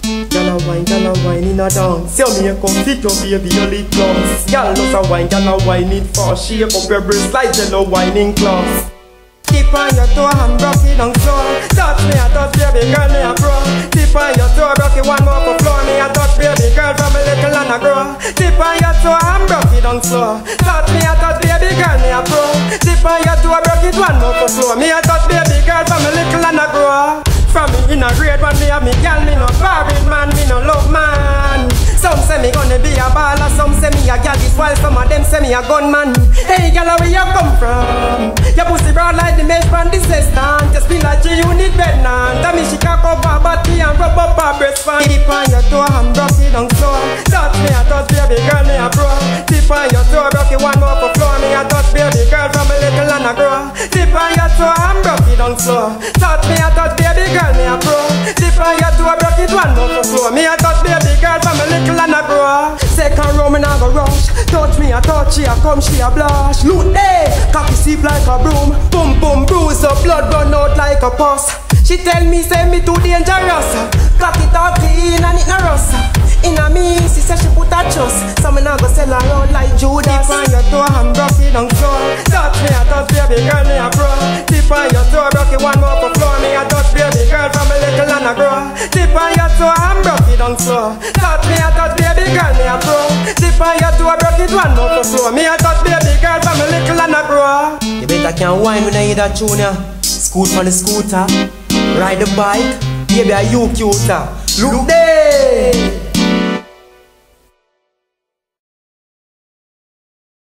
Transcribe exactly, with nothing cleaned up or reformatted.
Gyal a wine, gyal a wine in a dance. See me come fit your baby, your lip gloss. Gyal loves a wine, gyal a wine it fast. Shake up your breast like jello wine in class. Tip on your toe and broke it down slow. Touch me, I touch baby girl, me a pro. Tip on your toe, broke it one more for floor. Me a touch baby girl from a little and a grow. Tip on your toe and broke it down slow. Touch me, I touch baby girl, me a pro. Tip on your toe, broke it one more for floor. Me a touch baby girl from a little and a grow. From me in a grade one, me have me girl, me no married man, me no love man. Some say me gonna be a baller, some say me a gal this while some of them say me a gunman. Hey gal, where you come from? Your pussy broad like the mesh from this stand. Just feel like you need bed now. Tell me she can cover her body and rub up her breast fan. Tip on your toe and broke it down slow. Touch me a touch baby girl, me a pro. Tip on your toe, broke it one more for floor. Me a touch baby girl from a little and a grow. Tip on your toe and broke it down slow. Touch me a touch baby girl, me a pro. Tip on your toe, broke it one more for floor. Me a touch baby girl from a little and a grow. Second row me nah go rush. Touch me a touch, she a come, she a blush. Look, hey, cocky sweep like a broom. Boom boom bruise up, blood run out like a pus. She tell me say me too dangerous. Cock it all clean and it no rust. Inna me, she say she put a trust. So me nah go sell her out like Judas. Tip on your toe and broke it down slow. Touch me a touch baby girl, me a pro. Tip on your toe, broke it one more for floor. Me a touch baby girl from a little and a grow. Tip on your toe and broke it down slow. Touch me a touch baby girl, me a pro. Tip on your toe, broke it one more for floor. Me a touch baby girl from a little and a grow. You better can't whine when I hear that tune ya. Scoot on the scooter, ride the bike, baby are you cuter. Look there.